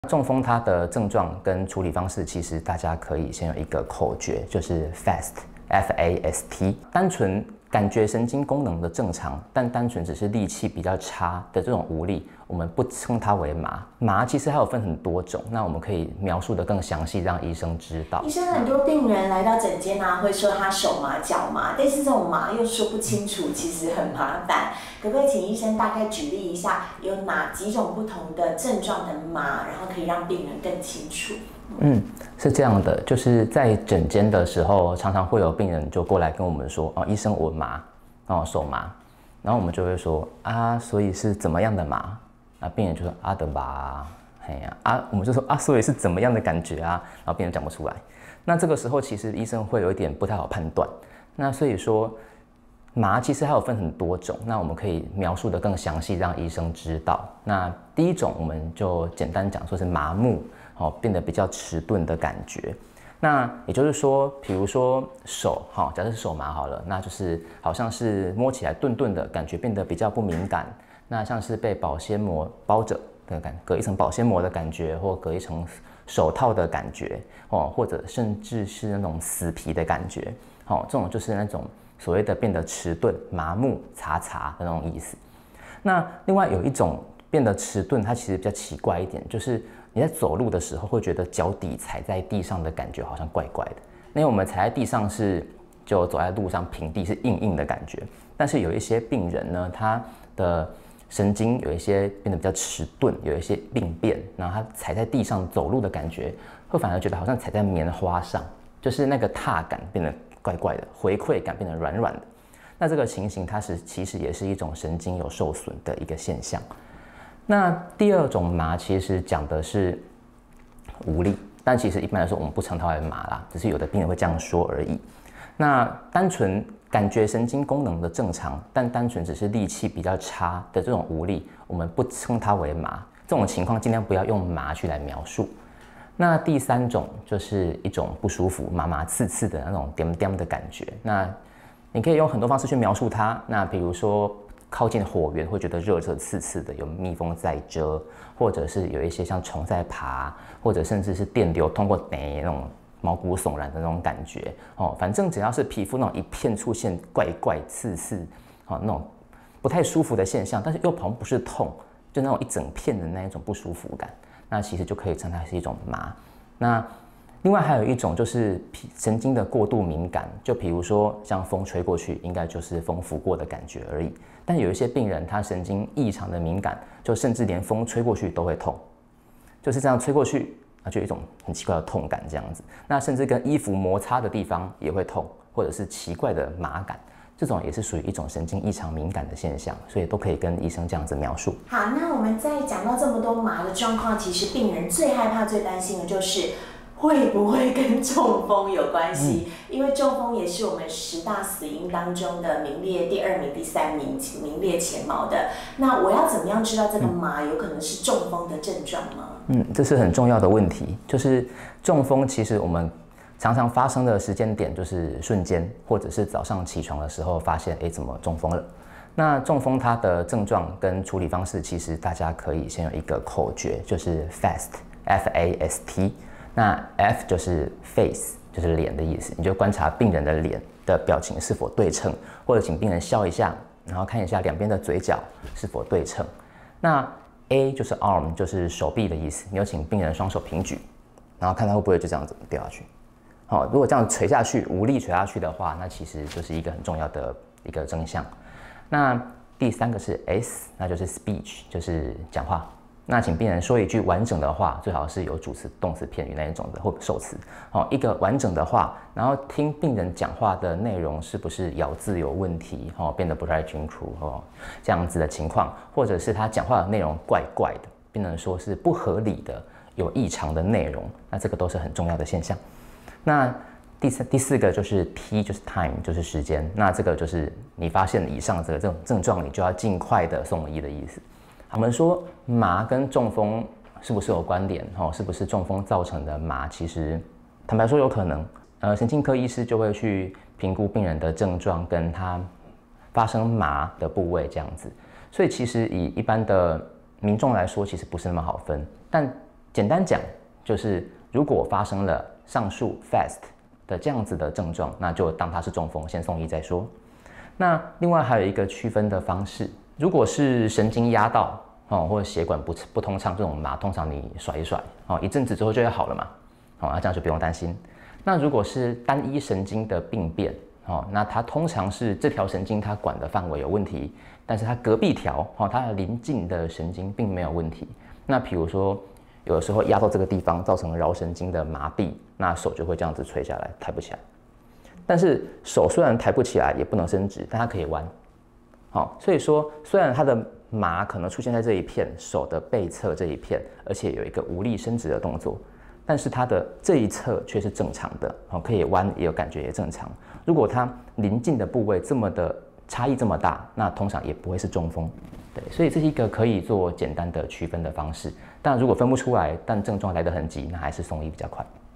中风它的症状跟处理方式，其实大家可以先有一个口诀，就是 FAST，单纯感觉神经功能的正常，但单纯只是力气比较差的这种无力，我们不称它为麻。麻其实还有分很多种，那我们可以描述的更详细，让医生知道。 医生，很多病人来到诊间啊，会说他手麻、脚麻，但是这种麻又说不清楚，其实很麻烦。可不可以请医生大概举例一下，有哪几种不同的症状的麻，然后可以让病人更清楚？ 是这样的，就是在诊间的时候，常常会有病人就过来跟我们说，医生我麻，手麻，然后我们就会说所以是怎么样的麻？病人就说的麻，我们就说所以是怎么样的感觉啊？然后病人讲不出来。那这个时候其实医生会有一点不太好判断。那所以说麻其实还有分很多种，那我们可以描述的更详细，让医生知道。那第一种我们就简单讲说是麻木。变得比较迟钝的感觉，那也就是说，比如说手，假设是手麻好了，那就是好像是摸起来钝钝的感觉，变得比较不敏感。那像是被保鲜膜包着的感觉，隔一层保鲜膜的感觉，或隔一层手套的感觉，或者甚至是那种死皮的感觉，这种就是那种所谓的变得迟钝、麻木、查的那种意思。那另外有一种变得迟钝，它其实比较奇怪一点，就是你在走路的时候会觉得脚底踩在地上的感觉好像怪怪的。因为我们踩在地上就走在路上平地是硬硬的感觉，但是有一些病人呢，他的神经有一些变得比较迟钝，有一些病变，然后他踩在地上走路的感觉，会反而觉得好像踩在棉花上，就是那个踏感变得怪怪的，回馈感变得软软的。那这个情形它其实也是一种神经有受损的一个现象。那第二种麻其实讲的是无力，但其实一般来说我们不称它为麻啦，只是有的病人会这样说而已。那单纯感觉神经功能的正常，但单纯只是力气比较差的这种无力，我们不称它为麻。这种情况尽量不要用麻去来描述。那第三种就是一种不舒服、麻麻刺刺的那种点点的感觉。那你可以用很多方式去描述它。那比如说靠近火源会觉得热热刺刺的，有蜜蜂在蛰，或者是有一些像虫在爬，或者甚至是电流通过那种毛骨悚然的那种感觉。反正只要是皮肤那种一片出现怪怪刺刺，那种不太舒服的现象，但是又好像不是痛，就那种一整片的那一种不舒服感，那其实就可以称它是一种麻。那另外还有一种就是神经的过度敏感，就比如说像风吹过去，应该就是风拂过的感觉而已。但有一些病人他神经异常的敏感，就甚至连风吹过去都会痛，就是这样吹过去，就有一种很奇怪的痛感这样子。那甚至跟衣服摩擦的地方也会痛，或者是奇怪的麻感，这种也是属于一种神经异常敏感的现象，所以都可以跟医生这样子描述。 好，那我们在讲到这么多麻的状况，其实病人最害怕、最担心的就是会不会跟中风有关系？因为中风也是我们10大死因当中的名列第2名、第3名，名列前茅的。那我要怎么样知道这个麻有可能是中风的症状吗？ 这是很重要的问题。就是中风，其实我们常常发生的时间点就是瞬间，或者是早上起床的时候发现，怎么中风了？那中风它的症状跟处理方式，其实大家可以先有一个口诀，就是 FAST。那 F 就是 face， 就是脸的意思，你就观察病人的脸的表情是否对称，或者请病人笑一下，然后看一下两边的嘴角是否对称。那 A 就是 arm， 就是手臂的意思，你就请病人双手平举，然后看他会不会就这样子掉下去。如果这样垂下去，无力垂下去的话，那其实就是一个很重要的一个征象。那第3个是 S， 那就是 speech， 就是讲话。那请病人说一句完整的话，最好是有主词、动词、片语那一种的，或受词。一个完整的话，然后听病人讲话的内容是不是咬字有问题，变得不太清楚，这样子的情况，或者是他讲话的内容怪怪的，病人说是不合理的、有异常的内容，那这个都是很重要的现象。那第4个就是 T， 就是 time， 就是时间。那这个就是你发现以上这种症状，你就要尽快的送医的意思。我们说麻跟中风是不是有关联？是不是中风造成的麻？其实坦白说有可能。神经科医师就会去评估病人的症状跟他发生麻的部位这样子。所以其实以一般的民众来说，其实不是那么好分。但简单讲，就是如果发生了上述 FAST 的这样子的症状，那就当它是中风，先送医再说。那另外还有一个区分的方式，如果是神经压到或者血管不通畅这种麻，通常你甩一甩一阵子之后就会好了嘛，那这样就不用担心。那如果是单一神经的病变，那它通常是这条神经它管的范围有问题，但是它隔壁条它的邻近的神经并没有问题。那比如说有的时候压到这个地方，造成桡神经的麻痹，那手就会这样子垂下来，抬不起来。但是手虽然抬不起来，也不能伸直，但它可以弯。所以说虽然它的麻可能出现在这一片手的背侧这一片，而且有一个无力伸直的动作，但是它的这一侧却是正常的，可以弯，也有感觉，也正常。如果它邻近的部位这么的差异这么大，那通常也不会是中风。对，所以这是一个可以做简单的区分的方式。但如果分不出来，但症状来得很急，那还是送医比较快。